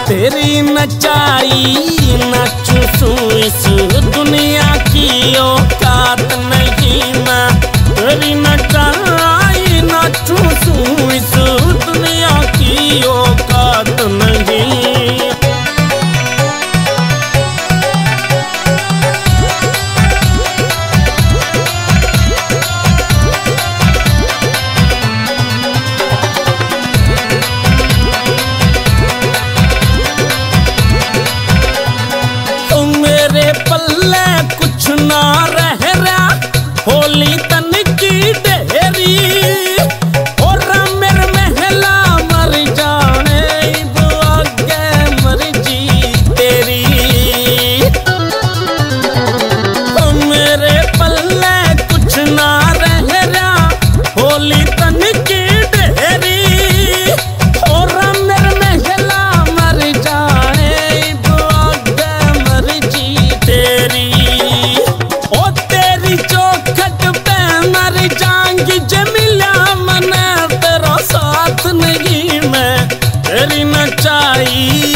तेरी नचाई नाचू सू इस दुनिया की औकात नहीं मैं। तेरी नचाई नाचू सू इस दुनिया की औकात नहीं। पल्ले कुछ ना रह रहा होली तन की ढेरी और मेरे महला मर जाने आगे मर्जी तेरी। मेरे पल्ले कुछ ना रह रहा होली तन की ढेरी और मेरे महला मर जाने आगे मर्जी तेरी। ओ तेरी चौखट पे मर जाऊंगी जमिला मने तेरा साथ नहीं मैं। तेरी नचाई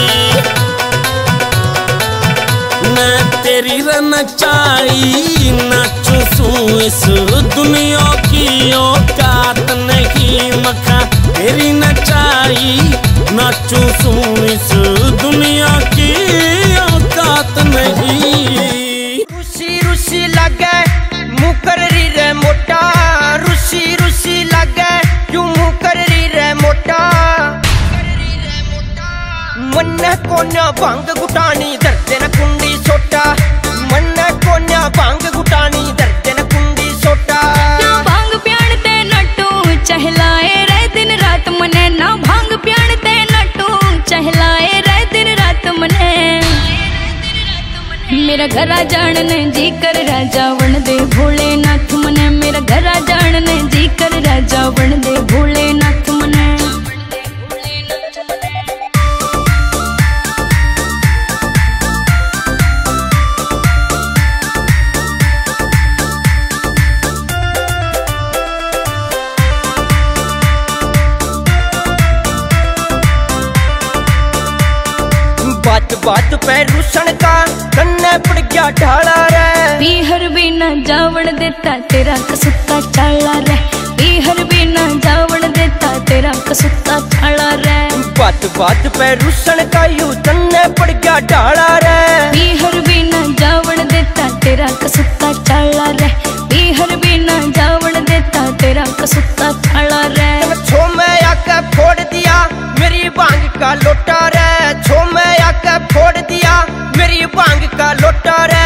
मैं तेरी नचाई नाचू सू इस दुनिया की औकात नहीं मखा। तेरी नचाई नाचू सू इस दुनिया की औकात नहीं। रुसी रुसी लगे मुकररी रे मोटा, रुसी रुसी लगे क्यों मुकररी रे मोटा। मन कोन्या भांग गुटानी दर्द न कुंडी सोटा, मन कोन्या भांग गुटानी दर्द न कुंडी सोटा। ना भांग प्याण ते नटू चहलाए रे दिन रात मने, ना भांग प्याण ते नटू चहलाए रे दिन रात मने। मेरा घरा जाने जी कर राजा वन दे भोलेनाथ मने। मेरा घरा जाने जी कर राजा वन दे भोलेनाथ मने। बात बात पे रूसन का कन्ने पड़ गया ढाला रे। पीहर भी ना जावण देता तेरा कसुत्ता चाला रे। पीहर भी ना जावण देता तेरा कसुत्ता चाला रे। बात बात पे रूसन का यू तन्ने पड़ गया ढाला रे। पीहर भी ना जावण देता तेरा कसुत्ता चाला रे। पीहर भी ना जावण देता तेरा कसुत्ता चाला रे। छो में आके फोड़ दिया मेरी भांग का लोटा रे। छो में आके फोड़ दिया मेरी भांग का लोटा रे।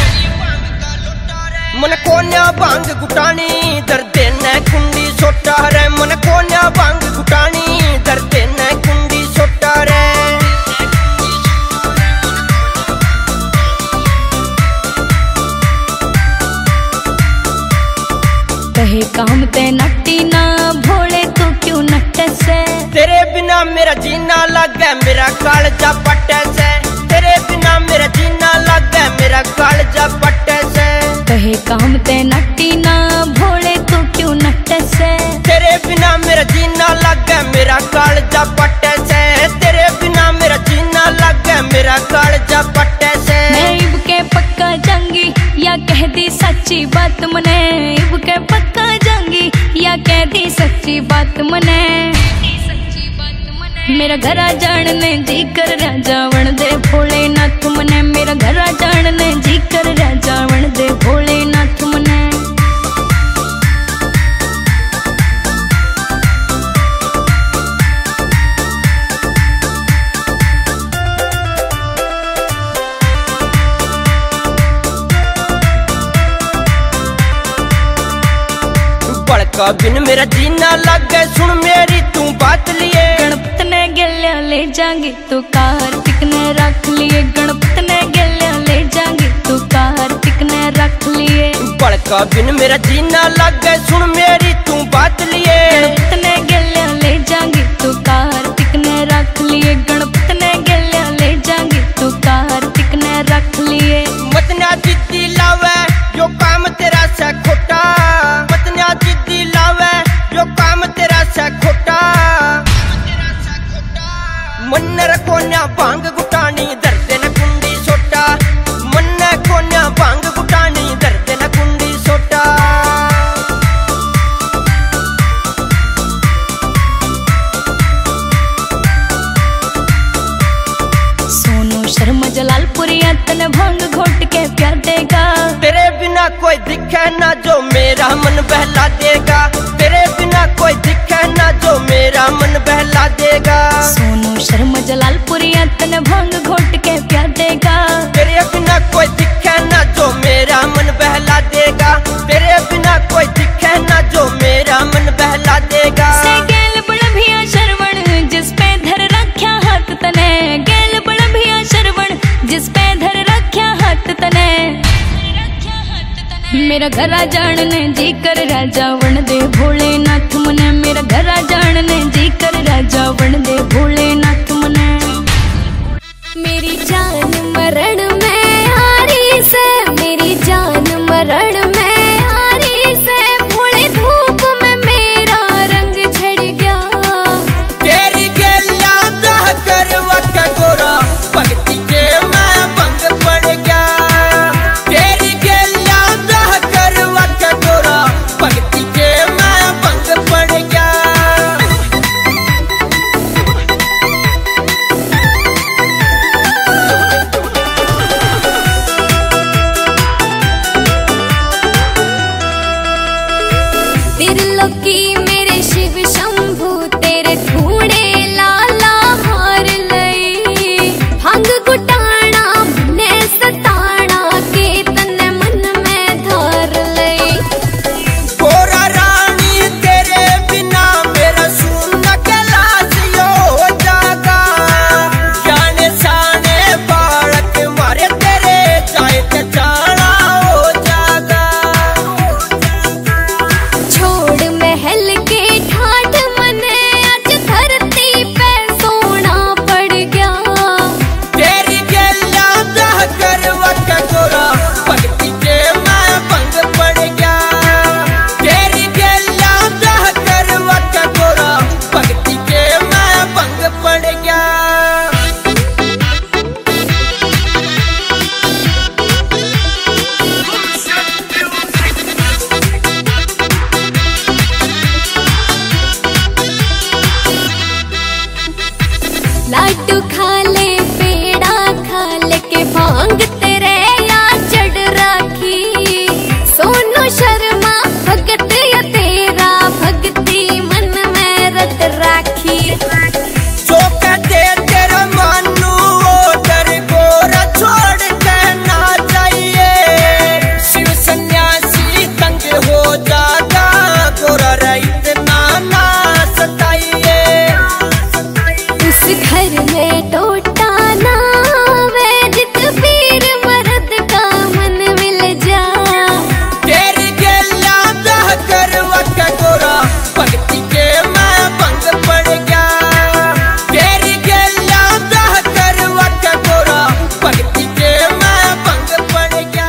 मन कोन्या भांग गुटानी दर्द न कुंडी सोटा रे। मन कोन्या भांग गुटानी दर्द न कुंडी सोटा रे। कहे काम ते नट्टी ना भोले तू क्यों नट्टे से। तेरे बिना मेरा जीना लगे मेरा कालजा पट्टे से। तेरे बिना मेरा जीना लगे मेरा कालजा पट्टे से। कहे काम ते नट्टी ना भोले तू क्यों नट्टे से। तेरे बिना मेरा जीना लगे मेरा कालजा पट्टे से। तेरे बिना मेरा जीना लगे मेरा कालजा पट्टे से। मैं इब के पक्का जाऊंगी या कह दी सच्ची बात मने। इब के पक्का जाऊंगी या कह दी सच्ची बात मने। मेरा घरा जाने जी कर राजा वन दे भोलेनाथ मने। मेरा घरा जाने जी कर राजा वन दे भोलेनाथ मने। बड़का बिन मेरा जीना लगे सुन मेरी तू बात लिए। गणपत ने गल्या ले जाएंगे तो कार्तिक ने रख लिए। गणपत ने गल्या ले जाएंगे तो कार्तिक ने रख लिए। बड़का बिन मेरा जीना लगे सुन मेरी तू बात लिए। गणपत ने गल्या ले जाएंगे तो कार्तिक ने रख लिए। गणपत ने गल्या ले जाएंगे तो कार्तिक ने रख लिए। मतना जिद्दी लावे जो काम तेरा से खोटा। मतना जिद्दी लावे जो काम तेरा से खोटा। मन्नर कोन्या भांग गुटानी दर्द न कुंडी सोटा मन कोन्या भांग गुटानी दर्द न कुंडी सोटा सोनू शर्मा जलालपुरिया तन भांग घोट के प्यार देगा। तेरे बिना कोई दिखे ना जो मेरा मन बहला देगा तेरे बिना कोई दिखे ना जो मेरा मन बहला देगा। सोनू शर्मा जलालपुरिया तन भांग घोट के प्यार देगा। तेरे बिना कोई दिखे ना जो मेरा मन बहला देगा तेरे बिना कोई दिखे ना जो मेरा मन बहला देगा। से गेल बड़भिया शरवण जिस पे धर रख्या हाथ तने गेल बड़भिया शरवण जिस पे धर रख्या हाथ तने मेरा घरा जानने जी कर राजा वण दे भोलेनाथ मने मेरा घरा जानने जी कर राजा वण दे भोलेनाथ मने। मेरी जान मरण में हारी से मेरी जान मरण में हारी से भोले धूप में मेरा रंग झड़ गया। तेरी गलियां दह कर वक गोरा भक्ति के मैं भंग पड़ गया तेरी गलियां दह कर वक गोरा भक्ति के मैं भंग पड़ गया। त्रिलोकी मेरे शिव शंभु तेरे खूणे लाला हार लई भंग गुटाना ने सताना के तन मन में धार लई। गोरा रानी तेरे बिना मेरा सुन कैलाश हो जागा जाने साने बालक मारे तेरे चाहे चाला हो जागा। छोड़ महल के ठाठ मने आज धरती पे सोना पड़ गया। तेरी गलियां दह कर वक गोरा भक्ति के मैं भंग पड़ गया तेरी गलियां दह कर वक गोरा भक्ति के मैं भंग पड़ गया। लाडू खा ले पेड़ा खा ले के भांग तेरे या चढ़ राखी। सोनू शर्मा भगत या तेरा भक्ति मन में रट राखी। जो कहते तेरा मानू वो डर गोरा छोड़ के ना जाइए शिव सन्यासी तंग हो जाता गोरा रहित ना सताइए। उस घर में टोटा ना वे जित पीर मर्द का मन मिल जा। तेरी गलियां दह कर वक गोरा भक्ति के मैं भंग पड़ गया तेरी गलियां दह कर वक गोरा भक्ति के मैं भंग पड़ गया।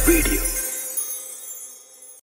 वीडियो।